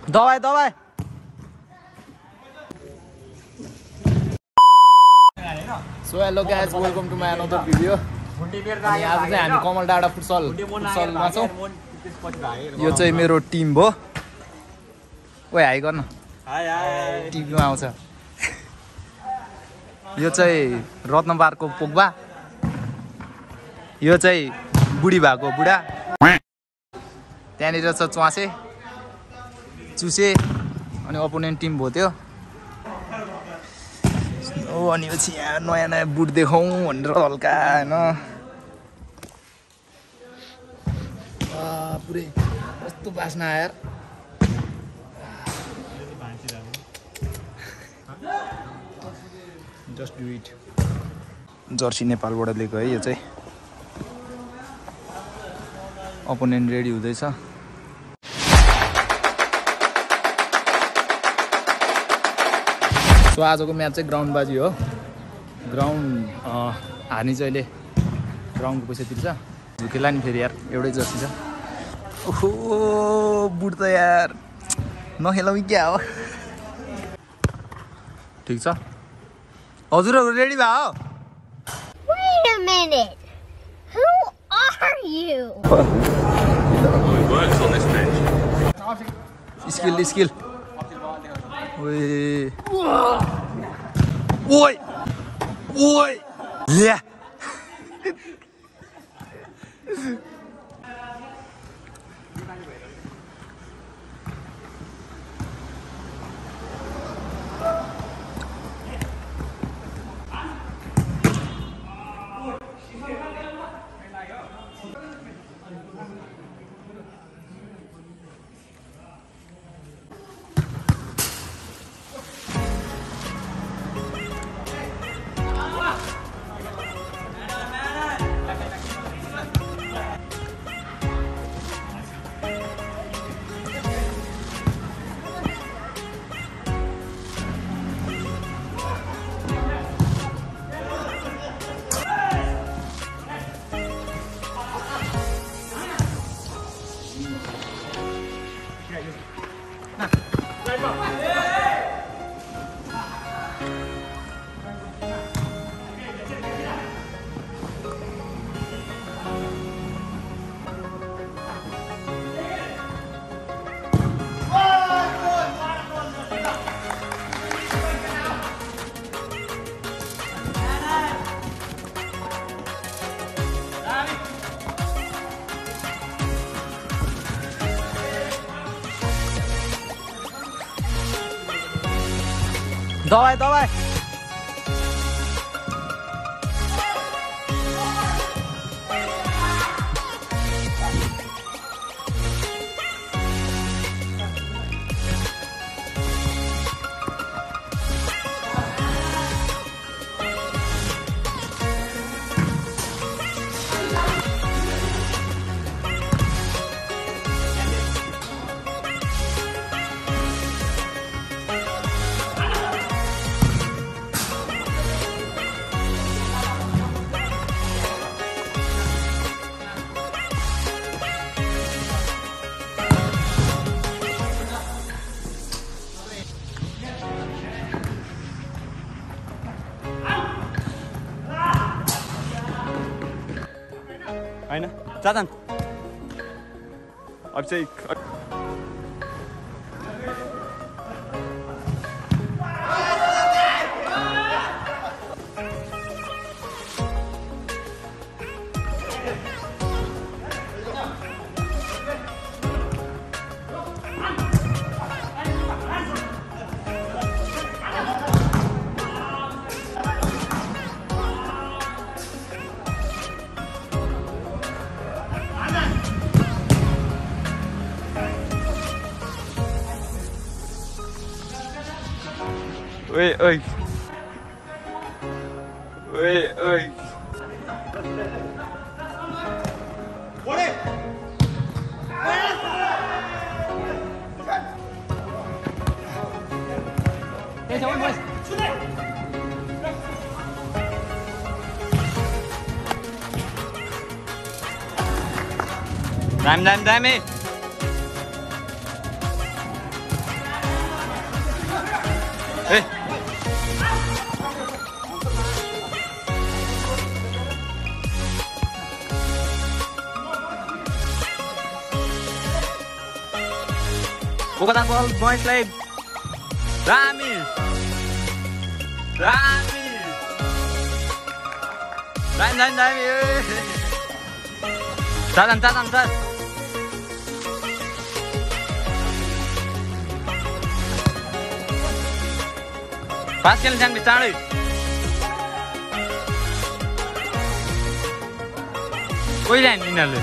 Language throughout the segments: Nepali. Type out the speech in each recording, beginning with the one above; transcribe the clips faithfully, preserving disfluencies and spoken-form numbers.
दबाई दबाई so hello guys welcome to my another video. अनि आज चाहिँ हामी कमल डाँडा फुटसल फुटसलमा छौँ। यो चाहिँ मेरो टिम हो। ओए हाई गर्न टिभीमा आउँछ। यो चाहिँ रत्नबारको पोग्बा, यो चाहिँ बुढी भएको बुढा, त्यहाँनिर छ च्वासे चुसे अनि अपोनेन्ट टिम भयो त्यो। ओ अनि पछि यहाँ नयाँ नयाँ बुट देखाउँ भनेर हल्का होइन पुरै कस्तो बास्ना यार। Just do it. जर्सी नेपालबाट लिएको है यो चाहिँ। अपोनेन्ट रेडी हुँदैछ। सो आजको म्याच चाहिँ ग्राउन्ड बाजी हो। ग्राउन्ड हार्ने चाहिँ अहिले ग्राउन्डको पैसा तिर्छ। झुकेला नि फेरि यार एउटै जर्सी छ। ओहो बुट त यार नखेलाउँ क्या हो। ठिक छ हजुरहरू रेडी भयो? Wait a minute. Who are you? Skill skill ओए ओए ओए ल्या दबाई दबाई होइन जाँदा अब चाहिँ Oi, oi. Oi, oi. Dam, dam, dam it. Kokota ball boys like Rami. Rami. Rami Rami Rami. Tatan tatan tatan. Pas खेल्न जाने चाँडै कोही जाने यिनीहरूले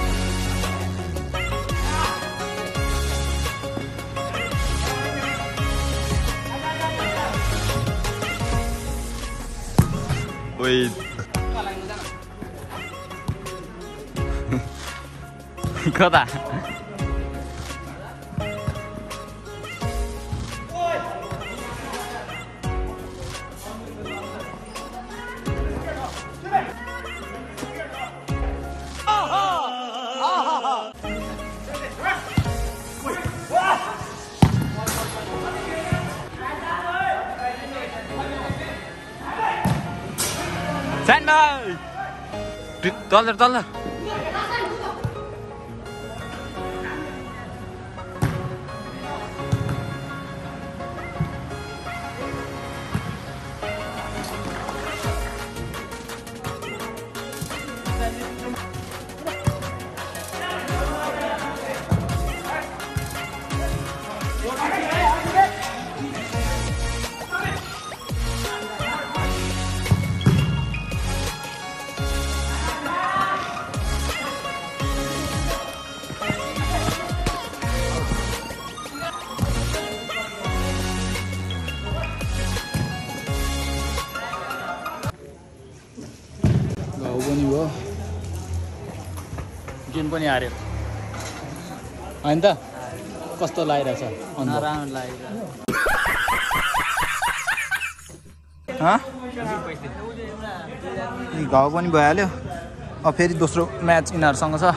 ओइ कता Sandal! Dollar, dollar. पनि हो गेम पनि हार्यो हैन त कस्तो लागिरहेछ नराम्रो लागिरहेछ ह घाउ पनि भइहाल्यो अब फेरि दोस्रो म्याच यिनीहरूसँग छ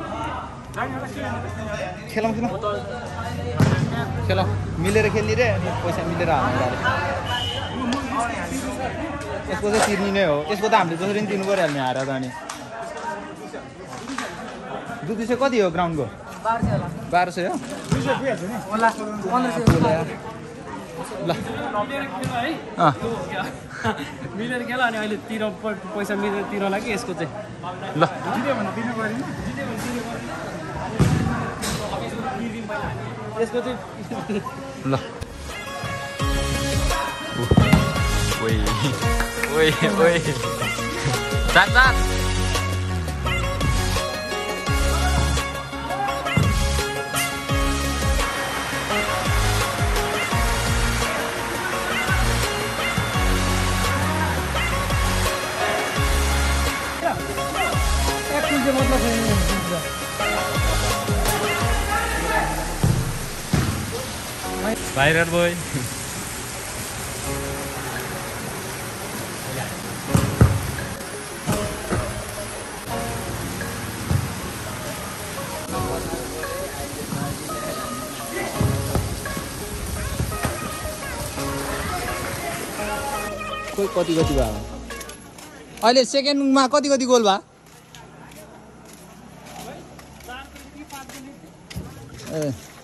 खेलौँ किन खेलौँ मिलेर खेल्ने रे अनि पैसा मिलेर हाल्नु पर्यो यसको चाहिँ तिर्ने नै हो यसको त हामीले जसरी पनि तिर्नु परिहाल्ने हार त अनि दुई दुई सय कति हो ग्राउन्डको बाह्र सय हो ल मिलेर खेल अनि अहिले तिर पैसा मिलेर तिर्नलाई कि यसको चाहिँ ल यसको चाहिँ ल ओइ ओइ ओइ जात जात Viral boy. कोही कति कति भयो अहिले सेकेन्डमा कति कति गोल भयो ए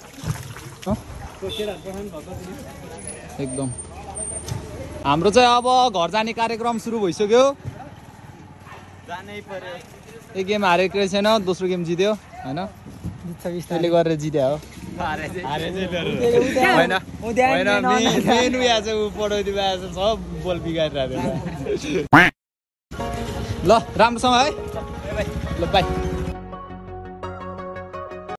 एकदम हाम्रो चाहिँ अब घर जाने कार्यक्रम सुरु भइसक्यो जानै पर्यो एक गेम हारेको छैन दोस्रो गेम जित्यो हैन त्यसले गरेर जित्या हो हैन हैन मेन उया चाहिँ पढाइदिनु भएको छ सब बल बिगारिरहेको ल राम्रोसँग है ल बाई